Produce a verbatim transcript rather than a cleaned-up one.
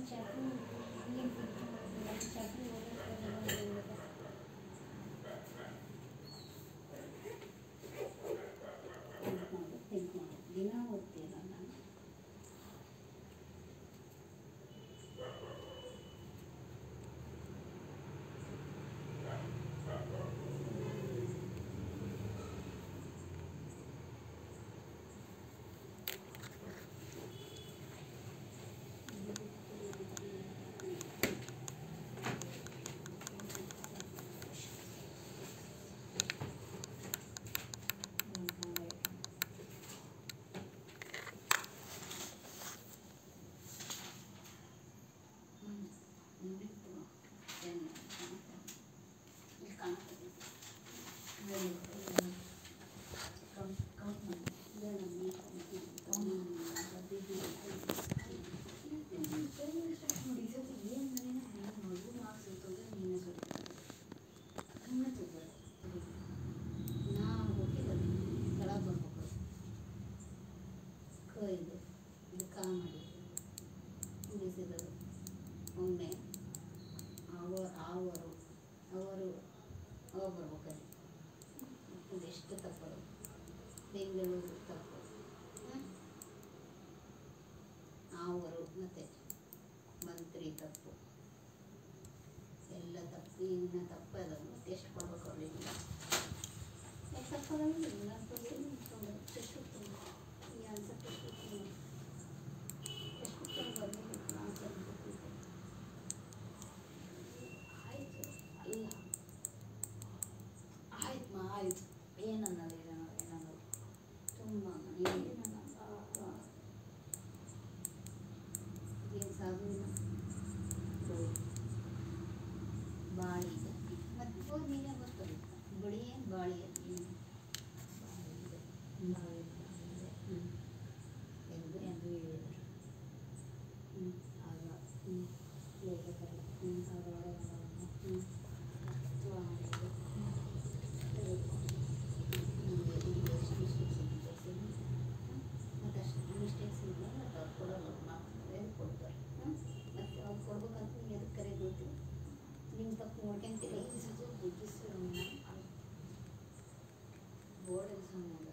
think ಮಾಡು ದಿನ ಓದ್ತೀರ ನಾನು ಇದು ಇದು ಕಾ ಮಾಡಿ ಉಳಿಸಿದರು ಒಮ್ಮೆ ಅವ ಅವರು ಅವರು ಅವ ಬರ್ಬೇಕಲ್ಲಿ ಇದೆಷ್ಟು ತಪ್ಪದು ಬೆಂಗಳೂರು ತಪ್ಪು ಅವರು ಮತ್ತು ಮಂತ್ರಿ ತಪ್ಪು ಎಲ್ಲ ತಪ್ಪು ಇನ್ನು ತಪ್ಪದ ಮತ್ತೆ ಎಷ್ಟು ಕೊಡ್ಬೇಕು ಅವ್ರಿಗೆ ಎಷ್ಟು ತಪ್ಪಲ್ಲ ನಾನು ಕೊಡ್ತೀನಿ ಎಷ್ಟು ಈ ಆನ್ಸರ್ ಎಷ್ಟು ಎಷ್ಟು ಬರಬೇಕು ಆನ್ಸರ್ ಆಯಿತು ಅಲ್ಲ ಆಯ್ತು ಮಾ ಆಯ್ತು ಏನನ್ನೋದು ಏನನ್ನೋದು ಏನನ್ನೋದು ತುಂಬ ಏನನ್ನ ಏನು ಸಾಧನ ಬಾಳಿ ಮತ್ತು ಹೋಗಿ ನೀನೇ ಬರ್ತದೆ ಬಡಿ ಏನು ಬಾಳಿ ಅಲ್ಲಿ ಬಾಳಿ ಹ್ಞೂ ಎಂದು ಎಂದು ಹೇಳಿದರು ಹ್ಞೂ ಆಗ ಹ್ಞೂ ಲೇಖಕರು ಹ್ಞೂ ಆಗ ಹ್ಞೂ ಮತ್ತು ಅಷ್ಟು ಮಿಸ್ಟೇಕ್ಸ್ ಇಲ್ಲ ಮತ್ತು ಅವ್ರು ಕೊಡೋಲ್ಲ ನಾವು ಕೊಡ್ತಾರೆ ಹ್ಞೂ ಮತ್ತು ಅವ್ರು ಕೊಡ್ಬೇಕಂತ ನೀವು ಎದಕ್ಕೆ ಕರೆ ಗೊತ್ತಿಲ್ಲ ನಿಮ್ಮ ತಪ್ಪು ನೋಡ್ಕೊಂತೀರಿ ಬುದ್ಧಿಸ್ ಬೋರ್ಡ್ ಎಕ್ಸಾಮ್